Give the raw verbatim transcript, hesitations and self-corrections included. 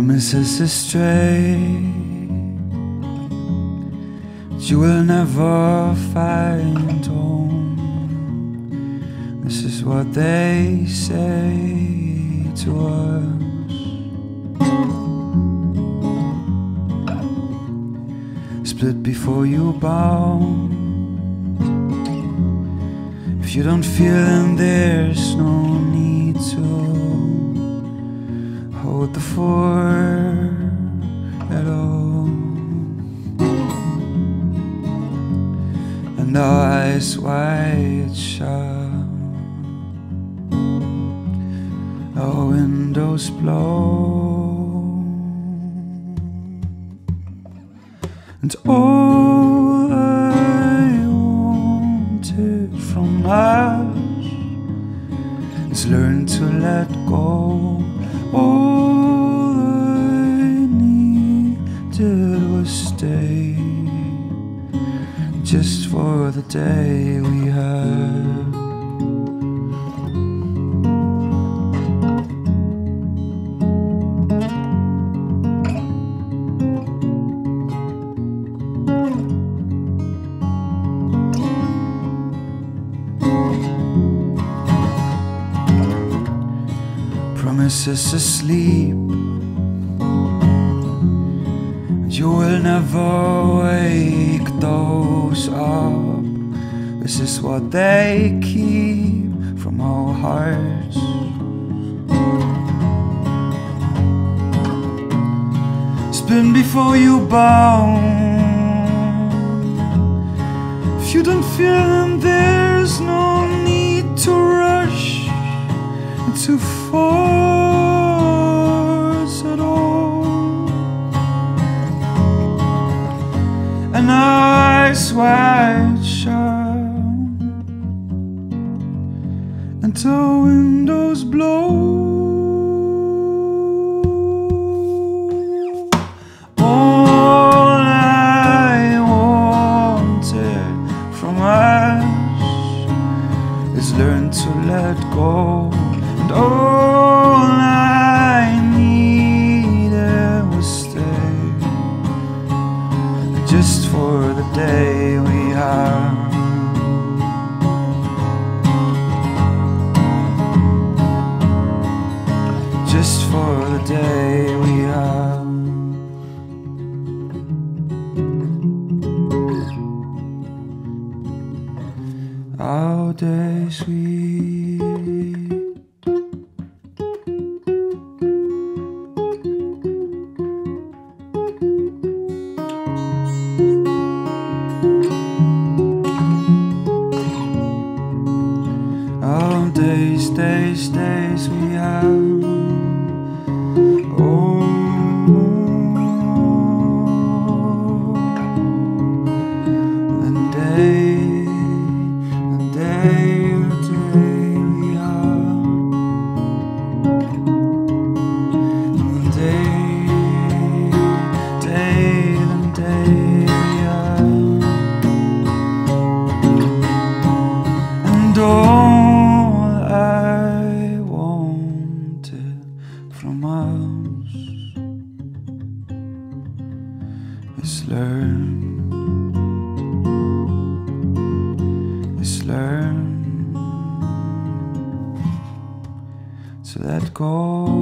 Promises astray, but you will never find home. This is what they say to us. Split before you bound. If you don't feel, then there's no need to hold the fort at all. And our eyes wide shut, our windows blow, and all I wanted from us is learn to let go. All I needed was stay, just for the day we had. Promises asleep, and you will never wake those up. This is what they keep from our hearts. Spin before you bound. If you don't feel, then there's no need to rush to force at all. And our eyes wide shut, and the windows blow. All I wanted from us is learn to let go. And all I needed was stay, just for the day we had. Just for the day we had. Our days we Our days, days, days we have. Oh, the day, the day, the day we have. The day, day, the day we have. And oh, from us is learn, is learn to let go.